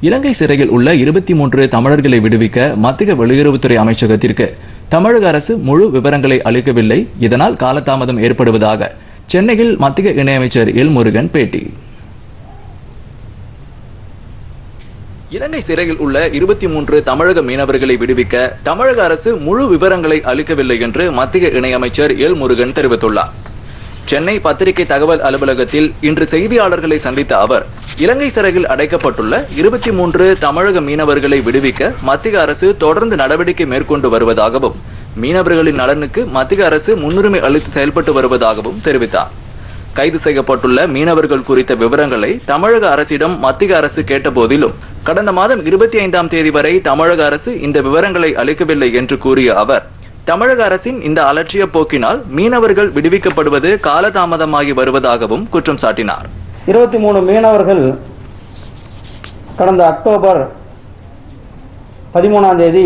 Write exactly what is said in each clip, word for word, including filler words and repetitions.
இலங்கை சிறையில் உள்ள இருபத்தி மூன்று தமிழர்களை விடுவிக்க மத்திய வெளியுறவுத்துறை அமைச்சகத்திற்கு தமிழக அரசு முழு விவரங்களை அளிக்கவில்லை. இதனால் காலதாமதம் ஏற்படுவதாக சென்னையில் மத்திய இணையமைச்சர் எல் முருகன் பேட்டி. இலங்கை சிறையில் உள்ள இருபத்தி மூன்று தமிழக மீனவர்களை விடுவிக்க தமிழக அரசு முழு விவரங்களை அளிக்கவில்லை என்று மத்திய இணையமைச்சர் எல் முருகன் தெரிவித்துள்ளார். சென்னை பத்திரிகை தகவல் அலுவலகத்தில் இன்று செய்தியாளர்களை சந்தித்த அவர், இலங்கை சிறையில் அடைக்கப்பட்டுள்ள இருபத்தி மூன்று தமிழக மீனவர்களை விடுவிக்க மத்திய அரசு தொடர்ந்து நடவடிக்கை மேற்கொண்டு வருவதாகவும் மீனவர்களின் நலனுக்கு மத்திய அரசு முன்னுரிமை அளித்து செயல்பட்டு வருவதாகவும் தெரிவித்தார். கைது செய்யப்பட்டுள்ள மீனவர்கள் குறித்த விவரங்களை தமிழக அரசிடம் மத்திய அரசு கேட்ட போதிலும் கடந்த மாதம் இருபத்தி ஐந்தாம் தேதி வரை தமிழக அரசு இந்த விவரங்களை அளிக்கவில்லை என்று கூறிய அவர், தமிழக அரசின் இந்த அலட்சிய போக்கினால் மீனவர்கள் விடுவிக்கப்படுவது காலதாமதமாகி வருவதாகவும் குற்றம் சாட்டினார். இருபத்தி மூணு மீனவர்கள் கடந்த அக்டோபர் பதிமூணாம் தேதி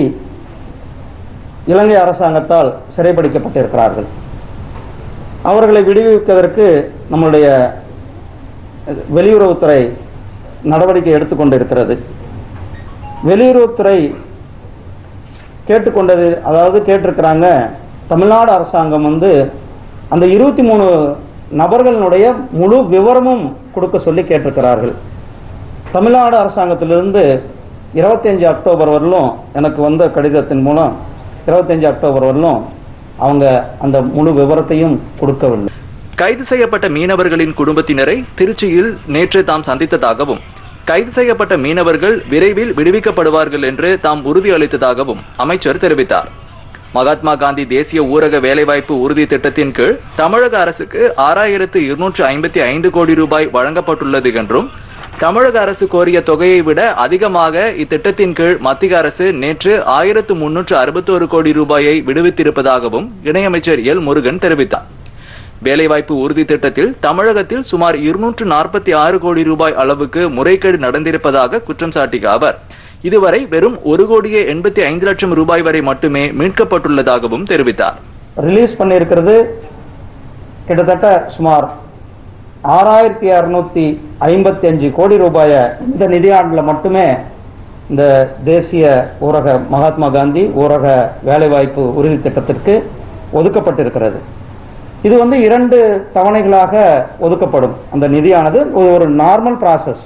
இலங்கை அரசாங்கத்தால் சிறைப்பிடிக்கப்பட்டிருக்கிறார்கள். அவர்களை விடுவிப்பதற்கு நம்முடைய வெளியுறவுத்துறை நடவடிக்கை எடுத்துக்கொண்டிருக்கிறது. வெளியுறவுத்துறை கேட்டுக்கொண்டது, அதாவது கேட்டிருக்கிறாங்க, தமிழ்நாடு அரசாங்கம் வந்து அந்த இருபத்தி மூணு நபர்களுடைய முழு விவரமும் கொடுக்க சொல்லி கேட்டிருக்கிறார்கள். தமிழ்நாடு அரசாங்கத்திலிருந்து இருபத்தஞ்சு அக்டோபர் வரலும் எனக்கு வந்த கடிதத்தின் மூலம் இருபத்தஞ்சு அக்டோபர் வரலும் அவங்க அந்த முழு விவரத்தையும் கொடுக்கவில்லை. கைது செய்யப்பட்ட மீனவர்களின் குடும்பத்தினரை திருச்சியில் நேற்று தாம் சந்தித்ததாகவும் கைது செய்யப்பட்ட மீனவர்கள் விரைவில் விடுவிக்கப்படுவார்கள் என்று தாம் உறுதியளித்ததாகவும் அமைச்சர் தெரிவித்தார். மகாத்மா காந்தி தேசிய ஊரக வேலைவாய்ப்பு உறுதி திட்டத்தின் கீழ் தமிழக அரசுக்கு ஆறாயிரத்து இருநூற்று ஐம்பத்தி ஐந்து கோடி ரூபாய் வழங்கப்பட்டுள்ளது என்றும் தமிழக அரசு கோரிய தொகையை விட அதிகமாக இத்திட்டத்தின் கீழ் மத்திய அரசு நேற்று ஆயிரத்து முன்னூற்று அறுபத்தோரு கோடி ரூபாயை விடுவித்திருப்பதாகவும் இணையமைச்சர் எல் முருகன் தெரிவித்தார். வேலைவாய்ப்பு உறுதி திட்டத்தில் தமிழகத்தில் சுமார் இருநூற்று நாற்பத்தி ஆறு கோடி ரூபாய் அளவுக்கு முறைகேடு நடந்திருப்பதாக குற்றம் சாட்டிய அவர், இதுவரை வெறும் ஒரு கோடியே எண்பத்தி ஐந்து லட்சம் ரூபாய் வரை மட்டுமே மீட்கப்பட்டுள்ளதாகவும் தெரிவித்தார். ரிலீஸ் பண்ணியிருக்கிறது கிட்டத்தட்ட சுமார் ஆறாயிரத்தி அறுநூத்தி ஐம்பத்தி அஞ்சு கோடி ரூபாயை இந்த நிதியாண்டில் மட்டுமே இந்த தேசிய ஊரக மகாத்மா காந்தி ஊரக வேலைவாய்ப்பு உறுதி திட்டத்திற்கு ஒதுக்கப்பட்டிருக்கிறது. இது வந்து இரண்டு தவணைகளாக ஒதுக்கப்படும். அந்த நிதியானது ஒரு நார்மல் ப்ராசஸ்.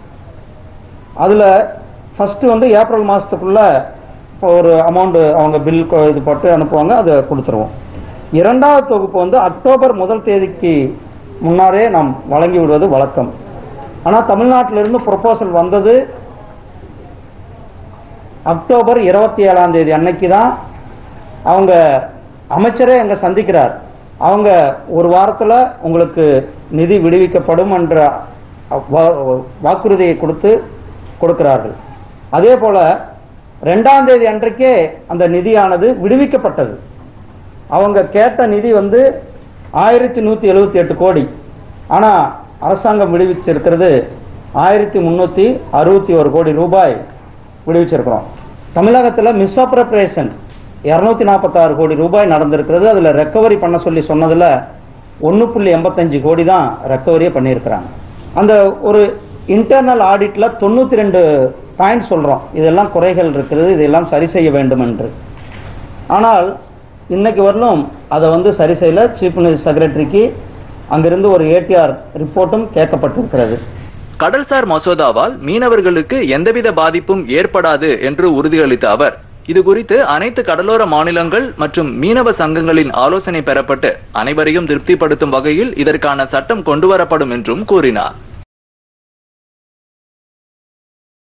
அதில் ஃபஸ்ட்டு வந்து ஏப்ரல் மாதத்துக்குள்ள ஒரு அமௌண்ட் அவங்க பில் இது போட்டு அனுப்புவாங்க, அதை கொடுத்துருவோம். இரண்டாவது தொகுப்பு வந்து அக்டோபர் முதல் தேதிக்கு முன்னாரே நாம் வழங்கி விடுவது வழக்கம். ஆனால் தமிழ்நாட்டிலிருந்து ப்ரொபோசல் வந்தது அக்டோபர் இருபத்தி ஏழாம் தேதி அன்னைக்கு தான். அவங்க அமைச்சரே அங்கே சந்திக்கிறார். அவங்க ஒரு வாரத்தில் உங்களுக்கு நிதி விடுவிக்கப்படும் என்ற வாக்குறுதியை கொடுத்து கொடுக்கிறார்கள். அதே போல் ரெண்டாம் தேதி அன்றைக்கே அந்த நிதியானது விடுவிக்கப்பட்டது. அவங்க கேட்ட நிதி வந்து ஆயிரத்தி நூற்றி எழுபத்தி எட்டு கோடி. ஆனால் அரசாங்கம் விடுவிச்சிருக்கிறது ஆயிரத்தி முந்நூற்றி அறுபத்தி ஒரு கோடி ரூபாய் விடுவிச்சிருக்கிறோம். தமிழகத்தில் மிஸ்அப்ரோப்ரியேஷன் இரநூத்தி நாற்பத்தாறு கோடி ரூபாய் நடந்திருக்கிறது. அதில் ரெக்கவரி பண்ண சொல்லி சொன்னதில் ஒன்று புள்ளி எண்பத்தஞ்சு கோடி தான் ரெக்கவரியே பண்ணியிருக்கிறாங்க. அந்த ஒரு இன்டர்னல் ஆடிட்டில் தொண்ணூற்றி ரெண்டு பாயிண்ட் சொல்கிறோம், இதெல்லாம் குறைகள் இருக்கிறது, இதெல்லாம் சரி செய்ய வேண்டும் என்று. ஆனால் இன்னைக்கு வரலும் அதை வந்து சரி செய்யல. சீஃப் செக்ரட்டரிக்கு அங்கிருந்து ஒரு ஏடிஆர் ரிப்போர்ட்டும் கேட்கப்பட்டிருக்கிறது. கடல்சார் மசோதாவால் மீனவர்களுக்கு எந்தவித பாதிப்பும் ஏற்படாது என்று உறுதியளித்த அவர், இது குறித்து அனைத்து கடலோர மாநிலங்கள் மற்றும் மீனவ சங்கங்களின் ஆலோசனை பெறப்பட்டு அனைவரையும் திருப்திப்படுத்தும் வகையில் இதற்கான சட்டம் கொண்டுவரப்படும் என்றும் கூறினார்.